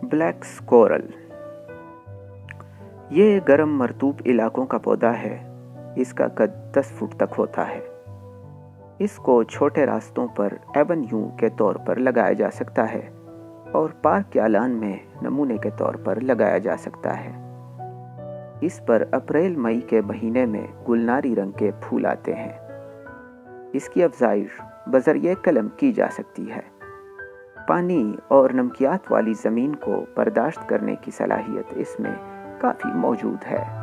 Black स्कोरल। ये गर्म मरतूब इलाकों का पौधा है। इसका कद 10 फुट तक होता है। इसको छोटे रास्तों पर एवेन्यू के तौर पर लगाया जा सकता है और पार्क या लान में नमूने के तौर पर लगाया जा सकता है। इस पर अप्रैल मई के महीने में गुलनारी रंग के फूल आते हैं। इसकी अफजाइश बजरिए कलम की जा सकती है। पानी और नमकियात वाली ज़मीन को बर्दाश्त करने की सलाहियत इसमें काफ़ी मौजूद है।